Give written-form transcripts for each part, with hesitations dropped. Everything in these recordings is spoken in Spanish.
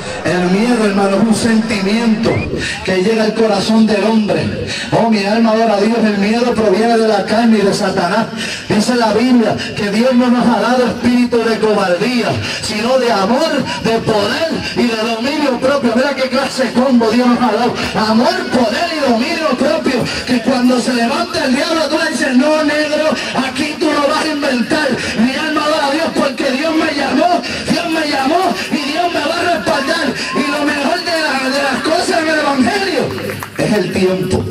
El miedo, hermano, es un sentimiento que llega al corazón del hombre. Oh, mi alma adora a Dios. El miedo proviene de la carne y de Satanás. Dice la Biblia que Dios no nos ha dado espíritu de cobardía, sino de amor, de poder y de dominio propio. Mira qué clase de combo Dios nos ha dado. Amor, poder y dominio propio. Que cuando se levanta el diablo, tú le dices, no, negro, aquí tú no vas a inventar. Mi alma adora a Dios porque Dios me llamó y Dios me va a respaldar. Y lo mejor de las cosas en el Evangelio es el tiempo.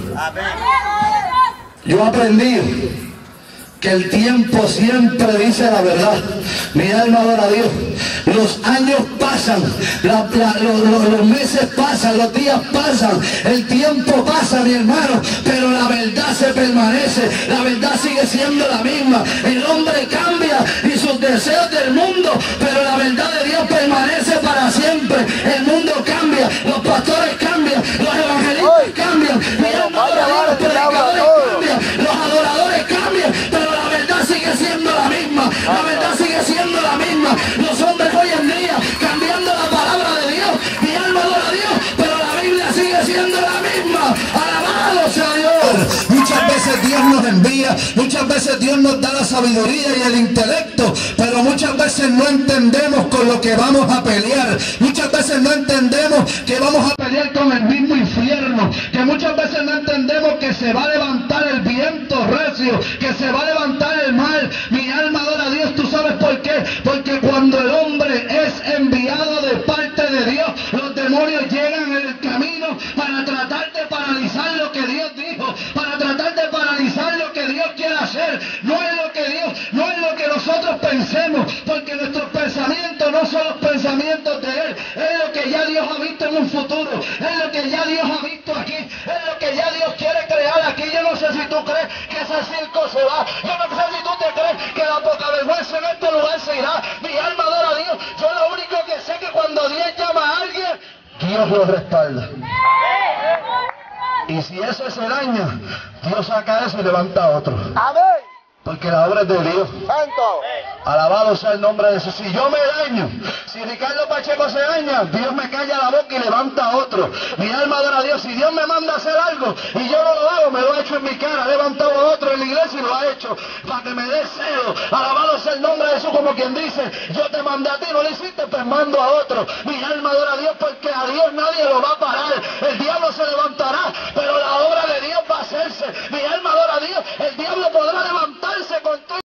Yo aprendí que el tiempo siempre dice la verdad. Mi alma adora a Dios. Los años pasan, los meses pasan, los días pasan, el tiempo pasa, mi hermano, pero la verdad se permanece, la verdad sigue siendo la misma. El hombre cambia y sus deseos del mundo, pero la verdad de Dios permanece para siempre. El mundo cambia, los pastores cambian, los evangelistas cambian, mi alma adora a Dios, los predicadores cambian, los adoradores cambian, pero la verdad sigue siendo la misma. La verdad sigue siendo la misma. Los hombres hoy en día cambiando la palabra de Dios. Mi alma adora a Dios, pero la Biblia sigue siendo la misma. Alabado sea Dios. Muchas veces Dios nos envía, muchas veces Dios nos da la sabiduría y el intelecto, pero muchas veces no entendemos con lo que vamos a pelear. Muchas veces no entendemos que vamos a pelear con el mismo infierno, que muchas veces no entendemos que se va a levantar el viento recio, que se va a levantar el mal. Mi alma adora a Dios. ¿Tú sabes por qué? Porque cuando el hombre es enviado de parte de Dios, los demonios llegan en el camino para tratar de paralizar lo que Dios dijo, para tratar de paralizar lo que Dios quiere hacer. No es lo que Dios, no es lo que nosotros pensemos, porque nuestros pensamientos no son los pensamientos de Él, es lo que ya Dios ha visto en un futuro, es lo que ya Dios ha visto aquí, es lo que ya Dios quiere crear aquí. Yo no sé si tú crees que ese circo se va, yo no sé si tú te crees que la poca vergüenza en este lugar se irá. Mi alma adora a Dios. Yo lo único que sé es que cuando Dios llama a alguien, Dios lo respalda. Y si eso se daña, Dios saca eso y levanta a otro. Amén. Porque la obra es de Dios. Santo. Alabado sea el nombre de Jesús. Si yo me daño, si Ricardo Pacheco se daña, Dios me calla la boca y levanta a otro. Mi alma adora a Dios. Si Dios me manda a hacer algo y yo no lo hago, me lo ha hecho en mi cara. Ha levantado a otro en la iglesia y lo ha hecho para que me dé celo. Alabado sea el nombre de Jesús, como quien dice, yo te mandé a ti, no lo hiciste, pues mando a otro. Mi alma adora a Dios porque a Dios nadie lo va a parar. El diablo se levantará, pero la obra de Dios va a hacerse. Mi alma adora a Dios. El diablo podrá levantarse con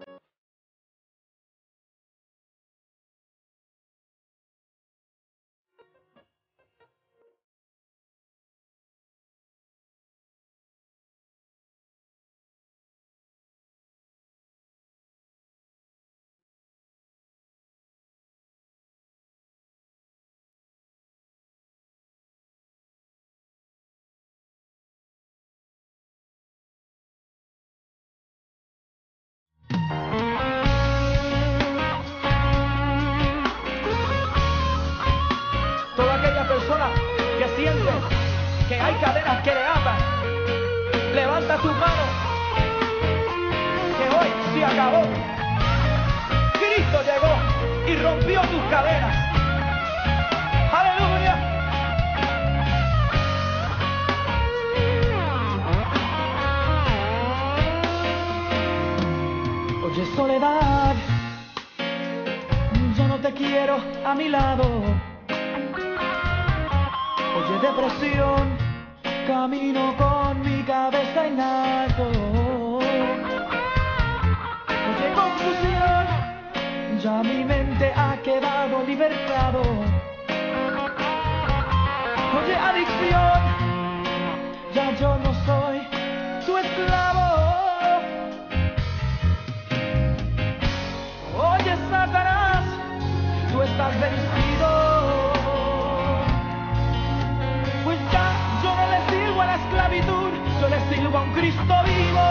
Toda aquella persona que siente que hay cadenas que le atan, levanta tus manos, que hoy se acabó. Cristo llegó y rompió tus cadenas. ¡Aleluya! Oye, soledad, yo no te quiero a mi lado. Oye, depresión, camino con mi cabeza en alto. Oye, confusión, ya mi mente ha quedado libertado. Oye, adicción, ya yo no soy tu esclavo. Oye, Satanás, tú estás vencido. Pues ya yo no le sirvo a la esclavitud, yo le sirvo a un Cristo vivo.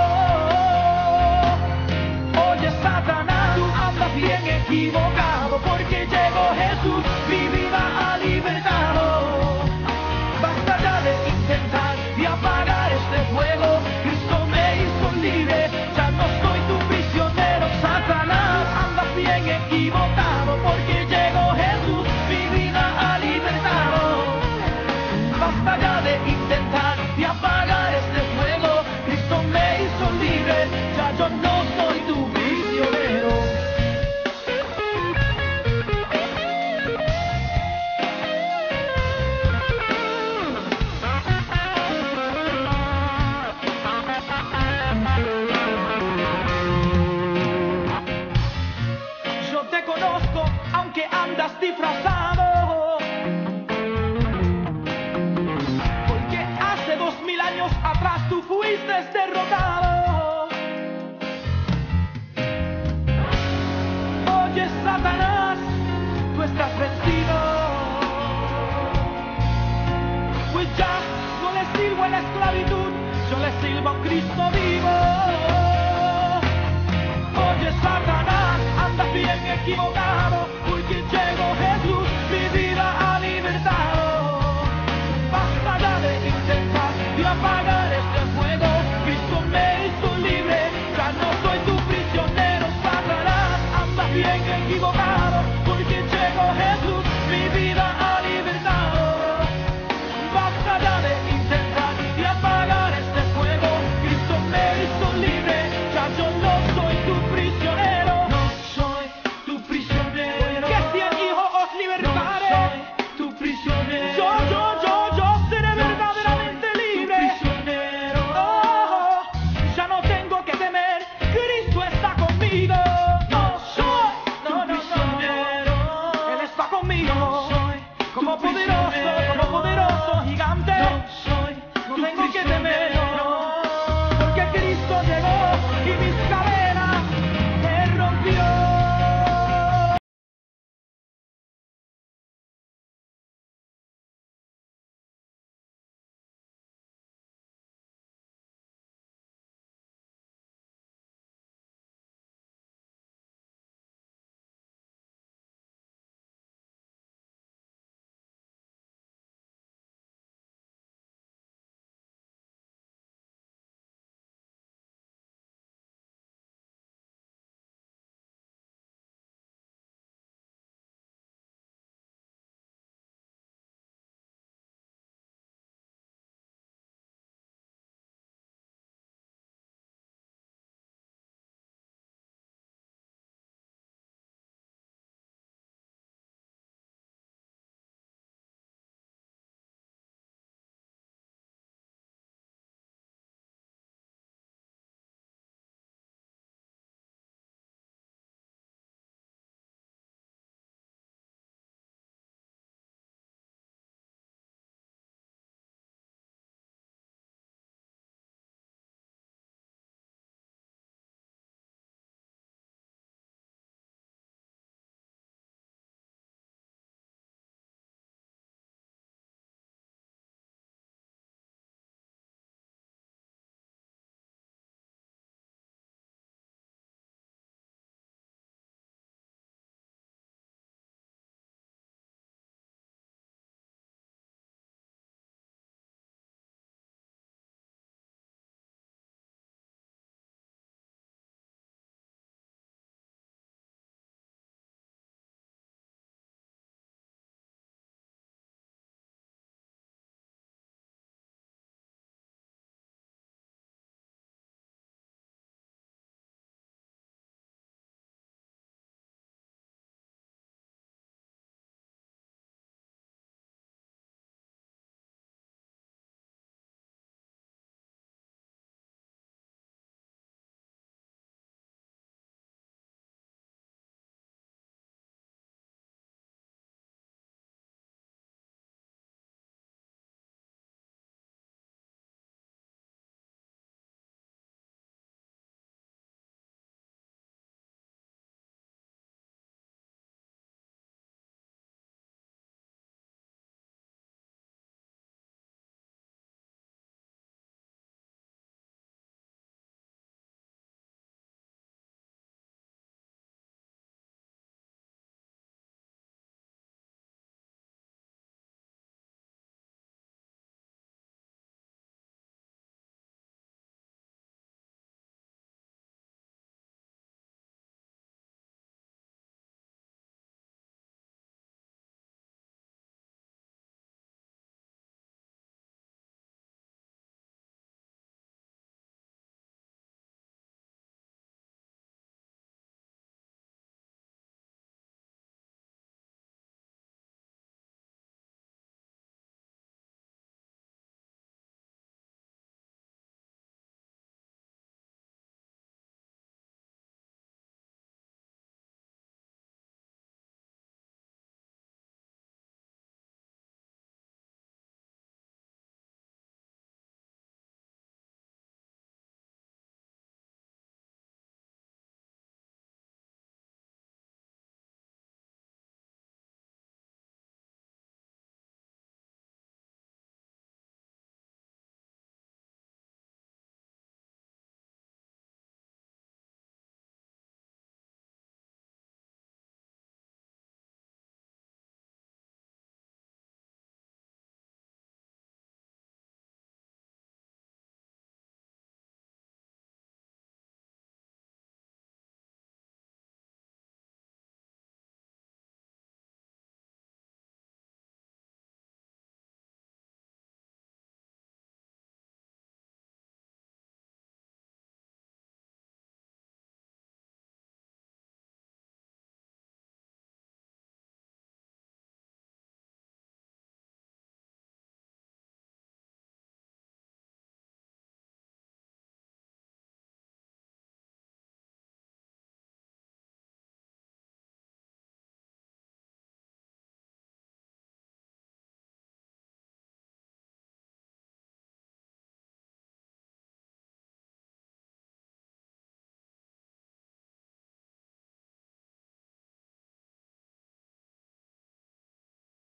Oye, Satanás, tú andas bien equivocado, porque llegó Jesús, mi vida ha libertado. Basta ya de intentar y apagar este fuego, Cristo me hizo libre, ya no soy tu prisionero. Satanás, andas bien equivocado, porque llegó Jesús, mi vida ha libertado. Basta ya de intentar y apagar este fuego, Cristo me hizo libre, ya yo no soy tu prisionero. Yo te conozco, aunque andas disfrazado, porque hace 2000 años atrás tú fuiste derrotado. Oye, Satanás, tú estás vencido. Pues ya no le sirvo a la esclavitud, yo le sirvo a un Cristo vivo.